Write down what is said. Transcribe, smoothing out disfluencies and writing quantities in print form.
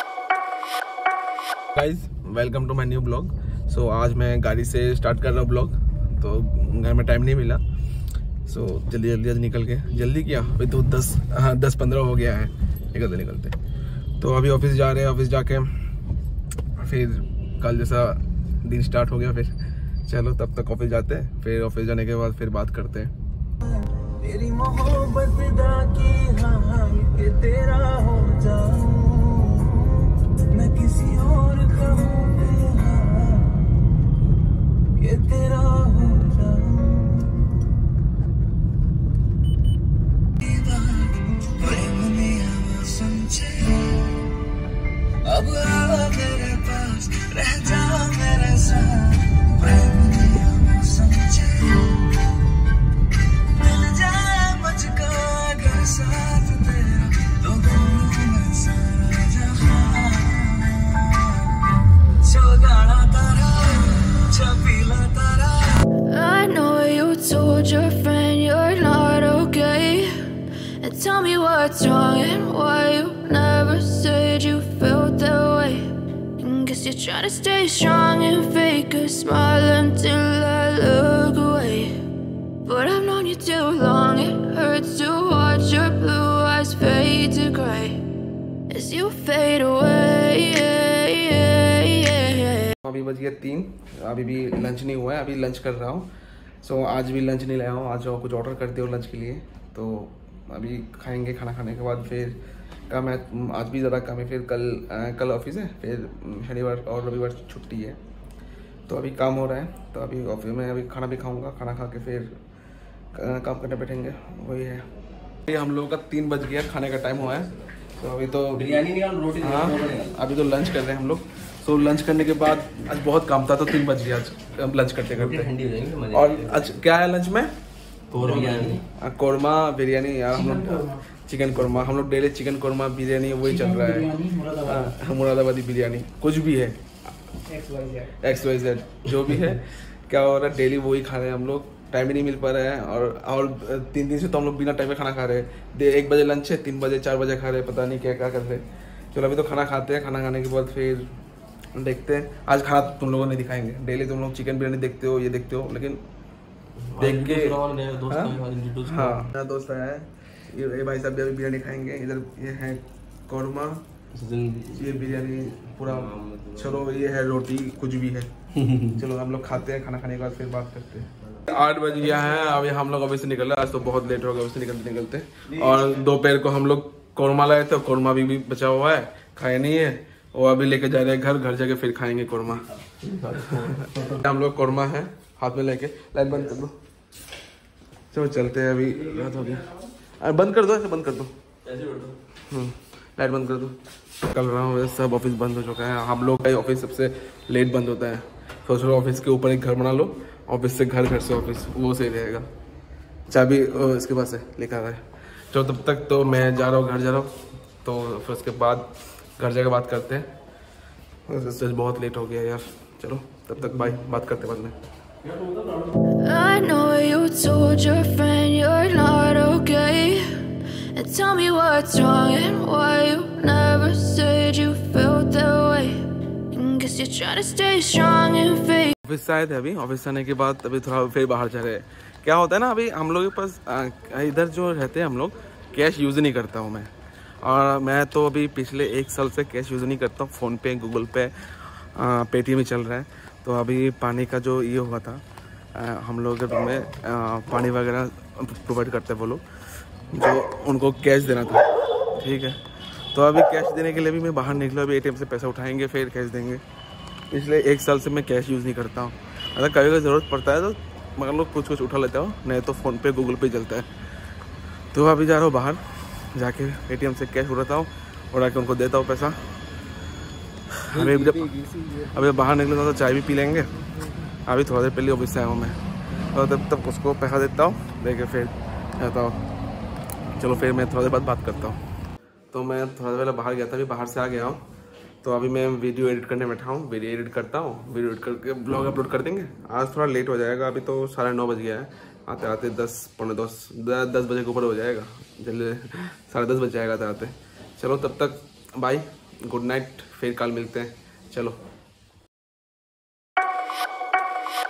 Guys welcome to my new blog. So आज मैं गाड़ी से स्टार्ट कर रहा हूँ ब्लॉग, तो घर में टाइम नहीं मिला। सो जल्दी जल्दी आज निकल के जल्दी किया, अभी तो 10-15 हो गया है निकलते निकलते। तो अभी ऑफिस जा रहे हैं, ऑफिस जाके फिर कल जैसा दिन स्टार्ट हो गया। फिर चलो तब तक ऑफिस जाते हैं, फिर ऑफिस जाने के बाद फिर बात करते हैं। तेरी मोहब्बत दा की हाँ कि तेरा हो जाऊं मैं किसी और का हूं ये तेरा हो जाऊं। अब आ मेरे पास रह जा मेरे साथ साथ तेरा तो मैं सारा जहां गाना तारा छपीला तारा। I know you told your friend you're not okay, and tell me what's wrong and why you never said you felt that way. And guess you're trying to stay strong and fake a smile until I look away. But I've known you too long, it hurts to watch your blue eyes fade to grey as you fade away. अभी बज गया 3, अभी भी lunch नहीं हुआ है, अभी lunch कर रहा हूँ। सो आज भी लंच नहीं लाया हूँ, आज कुछ ऑर्डर कर दिया लंच के लिए, तो अभी खाएंगे। खाना खाने के बाद फिर काम है, आज भी ज़्यादा काम है। फिर कल ऑफिस है, फिर शनिवार और रविवार छुट्टी है, तो अभी काम हो रहा है। तो अभी ऑफिस में अभी खाना भी खाऊंगा, खाना खा के फिर काम करने बैठेंगे, वही है। ये हम लोगों का 3 बज गया, खाने का टाइम हुआ है। तो अभी तो बिरयानी निकाल, रोटी हाँ, अभी तो लंच कर रहे हैं हम लोग। सो लंच करने के बाद आज बहुत काम था, तो 3 बज गया आज लंच करते करते। ठंडी हो जाएंगे। और आज क्या है लंच में? कौरमा बिरयानी यार, हम लोग चिकन कौरमा, हम लोग डेली चिकन कौरमा बिरयानी वही चल रहा है। मुरादाबादी बिरयानी कुछ भी है, XYZ जो भी है, क्या हो रहा है डेली वही खा रहे हैं हम लोग। टाइम ही नहीं मिल पा रहा है, और 3 दिन से तो हम लोग बिना टाइम में खाना खा रहे हैं। 1 बजे लंच है, 3 बजे 4 बजे खा रहे हैं, पता नहीं क्या क्या कर रहे हैं। चलो अभी तो खाना खाते हैं, खाना खाने के बाद फिर देखते हैं। आज खाना तुम लोगों ने दिखाएंगे, डेली तुम लोग चिकन बिरयानी देखते हो, ये देखते हो, लेकिन देख के हाँ मेरा दोस्त आया है, ये भाई साहब भी अभी बिरयानी खाएंगे। इधर ये है कौरमा, ये बिरयानी पूरा, चलो ये है रोटी, कुछ भी है। चलो हम लोग खाते हैं, खाना खाने के बाद फिर बात करते हैं। 8 बज गया है, अभी हम लोग अभी से निकल रहे हैं। आज तो बहुत लेट हो गया ऑफिस से निकलते निकलते। और दोपहर को हम लोग कौरमा लाए थे, कौरमा भी बचा हुआ है, खाए नहीं है, वो अभी लेके जा रहे हैं घर जाके फिर खाएंगे कौरमा। हम लोग कौरमा है हाथ में लेके। लाइट बंद कर दो, चलो चलते हैं, अभी रात हो गया। बंद कर दो, ऐसे बंद कर दो, लाइट बंद कर दो। कल रहा हूँ, सब ऑफिस बंद हो चुका है। हम लोग का ऑफिस सबसे लेट बंद होता है। सोच लो ऑफिस के ऊपर एक घर बना लो, ऑफिस से घर, घर से ऑफिस, वो सही रहेगा। चाबी इसके पास है, लेकर आ रहा है। चलो तब तक तो मैं जा रहा हूँ, घर जा रहा हूँ, तो फिर उसके बाद घर जाकर बात करते हैं। सच बहुत लेट हो गया यार, चलो तब तक बाय, बात करते बाद में। I know you told your friend you're not okay, and tell me what's wrong and why you never said you felt that way. And guess you're trying to stay strong and fake. Office से आए थे, अभी office से आने के बाद अभी थोड़ा फिर बाहर जा रहे हैं। क्या होता है ना, अभी हम लोग के पास इधर जो रहते हैं हम लोग, कैश यूज़ नहीं करता हूँ मैं। और मैं तो अभी पिछले 1 साल से कैश यूज़ नहीं करता हूँ। फ़ोनपे, गूगल पे, पेटीएम ही चल रहा है। तो अभी पानी का जो ये हुआ था, हम लोग के रूम में पानी वगैरह प्रोवाइड करते हैं वो लोग, जो उनको कैश देना था, ठीक है। तो अभी कैश देने के लिए भी मैं बाहर निकला, अभी ATM से पैसा उठाएंगे फिर कैश देंगे। इसलिए 1 साल से मैं कैश यूज़ नहीं करता हूँ। अगर कभी कभी ज़रूरत पड़ता है तो मगर लोग कुछ उठा लेता हूँ, नहीं तो फ़ोनपे, गूगल पे चलता है। तो अभी जा रहा हूँ बाहर, जाके ATM से कैश उड़ाता हूँ, उड़ा के उनको देता हूँ पैसा। अभी बाहर निकलूँगा तो चाय भी पी लेंगे। अभी थोड़ा देर पहले ऑफिस से आया हूँ मैं, और तब तक उसको पैसा देता हूँ, दे के फिर जाता हूँ। चलो फिर मैं थोड़ा देर बाद बात करता हूँ। तो मैं थोड़ा देर पहले बाहर गया था, अभी बाहर से आ गया हूँ। तो अभी मैं वीडियो एडिट करने बैठा हूँ, वीडियो एडिट करता हूँ, वीडियो एडिट करके ब्लॉग अपलोड कर देंगे। आज थोड़ा लेट हो जाएगा, अभी तो 9:30 बज गया है, आते आते 10 बजे के ऊपर हो जाएगा, जल्दी 10:30 बज जाएगा आते आते। चलो तब तक बाय, गुड नाइट, फिर कल मिलते हैं। चलो।